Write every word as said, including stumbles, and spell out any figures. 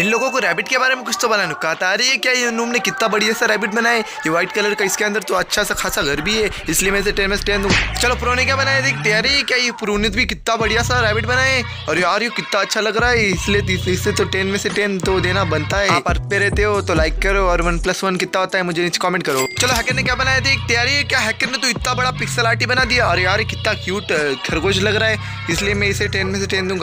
इन लोगों को रैबिट के बारे में कुछ तो बनाने कहता है। अरे ये क्या, ये नूम ने कितना बढ़िया सा रैबिट बनाया है, ये व्हाइट कलर का, इसके अंदर तो अच्छा सा खासा घर भी है, इसलिए मैं इसे टेन में से टेन दूंगा। चलो प्रो ने क्या बनाया देखते हैं। अरे क्या, ये प्रो ने भी कितना बढ़िया सा रैबिट बनाया है, और यार ये कितना अच्छा लग रहा है, इसलिए इससे तो टेन में से टेन तो देना बनता है। आप अर्थ पे रहते हो तो लाइक करो, और वन प्लस वन कितना होता है मुझे नीचे कमेंट करो। चलो हैकर ने क्या बनाया देखते हैं। अरे क्या, हैकर ने तो इतना बड़ा पिक्सल आर्ट बना दिया, और यार कितना क्यूट खरगोश लग रहा है, इसलिए मैं इसे टेन में से टेन दूंगा।